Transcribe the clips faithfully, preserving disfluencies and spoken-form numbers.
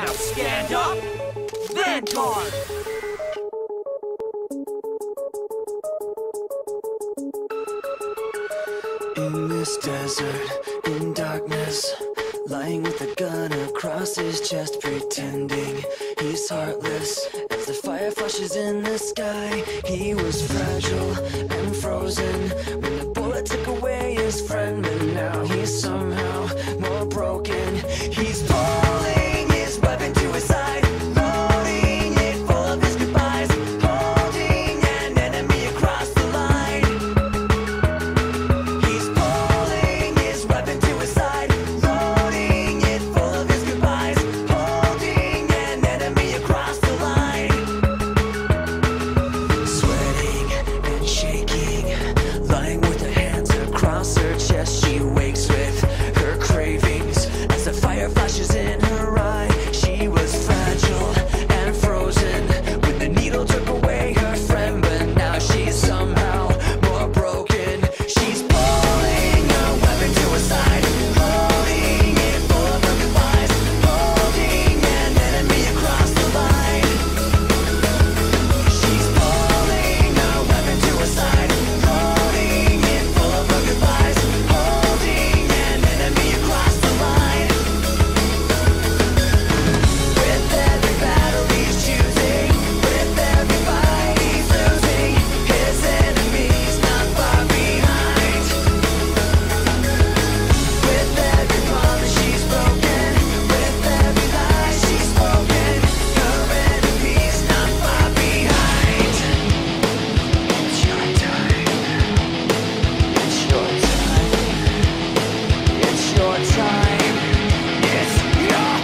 Now stand up, Vanguard! In this desert, in darkness, lying with a gun across his chest, pretending he's heartless. As the fire flashes in the sky, he was fragile and frozen when the bullet took away his friend. But now he's somehow more broken. He's pulling his weapon to his side, loading it full of his goodbyes, holding an enemy across the line. He's pulling his weapon to his side, loading it full of his goodbyes, holding an enemy across the line. Sweating and shaking, lying with her hands across her chest, she wakes with her cravings as the fire flashes in her eye. She was fragile and frozen when the needle took away her friend, but now she's somehow more broken. She's pulling her weapon to her side, holding it full of her goodbyes, holding an enemy across the line. She's pulling her weapon to her side, loading it full of her goodbyes, holding an enemy across the line. With every battle he's choosing, with every fight he's losing, his enemy's not far behind. With every promise she's broken, with every lie she's spoken, her enemy's not far behind. It's your time. It's your time. It's your time. It's your time.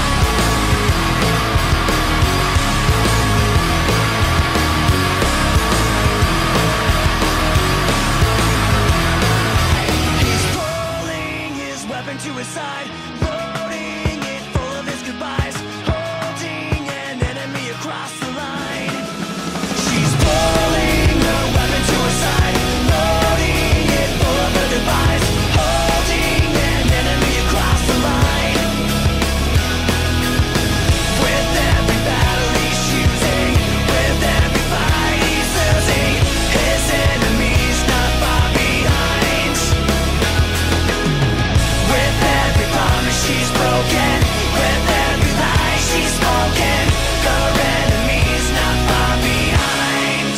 He's pulling his weapon to his side, loading it full of his goodbyes, holding an enemy across the line. She's pulling her weapon to her side, loading it full of her goodbyes, holding an enemy across the line. With every battle he's choosing, with every fight he's losing, his enemy's not far behind. With every promise she's broken, with every lie she's spoken, her enemy's not far behind.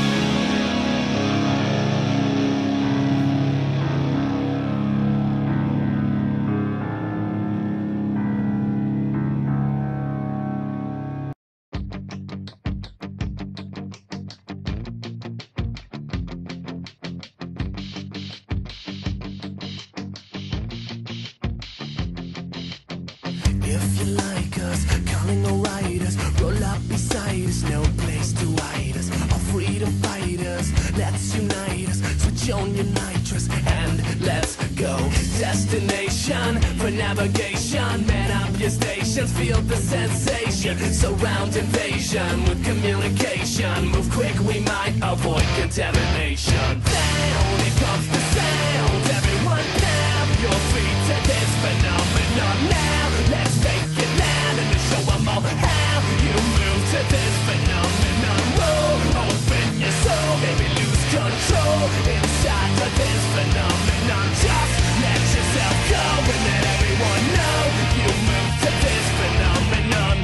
If you like us, calling all riders, roll up beside us, no place to hide us. All freedom fighters, let's unite us. Switch on your nitrous and let's go. Destination for navigation, man up your stations, feel the sensation. Surround invasion with communication. Move quick, we might avoid contamination. Down, it comes the sound. Everyone down, your feet to this phenomenon now. Let's make it land and show them all how you move to this phenomenon. Whoa, open your soul, baby, lose control inside of this phenomenon. Just let yourself go and let everyone know you move to this phenomenon.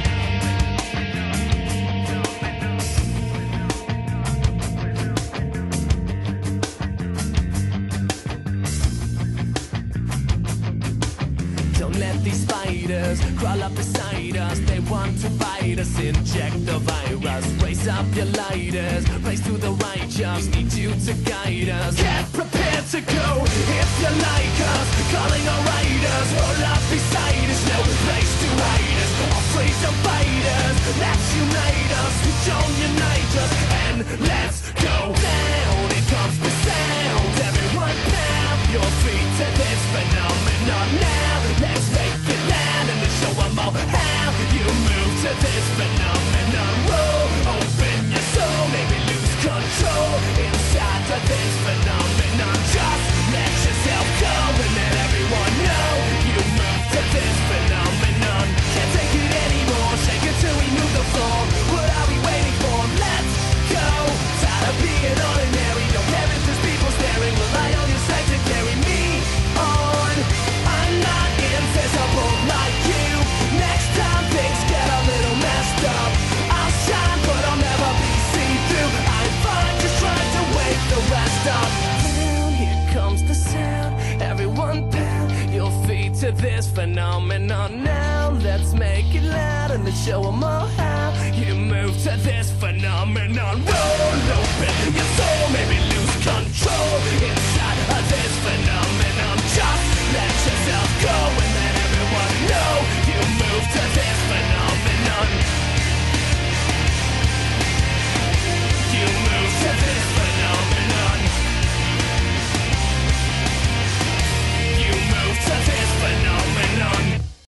Don't let these spiders crawl up beside us. They want to bite us, inject the virus. Raise up your lighters, race to the righteous. Need you to guide us. Get prepared to go if you like us. Calling our riders, roll up beside us. No place to hide us. All freedom fighters, let's unite us. Switch on your nitros and let's go down. It comes the sound. Everyone pound your feet to this phenomenon now. Let's make it land and show them all how you move to this phenomenon. Whoa, open your soul, maybe lose control inside of this phenomenon. Just let yourself go and let everyone know you move to this phenomenon. on now, let's make it loud and let's show them all how you move to this phenomenon. Roll open your soul, maybe lose control inside of this phenomenon.